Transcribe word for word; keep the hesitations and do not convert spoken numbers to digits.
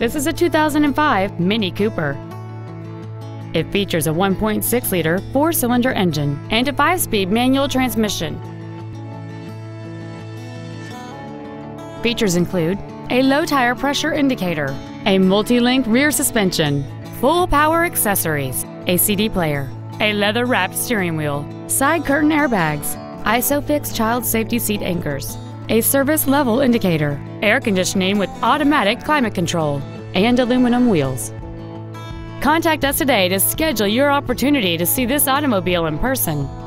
This is a two thousand five Mini Cooper. It features a one point six liter four-cylinder engine and a five-speed manual transmission. Features include a low tire pressure indicator, a multi-link rear suspension, full power accessories, a C D player, a leather-wrapped steering wheel, side curtain airbags, ISOFIX child safety seat anchors, a service level indicator, air conditioning with automatic climate control, and aluminum wheels. Contact us today to schedule your opportunity to see this automobile in person.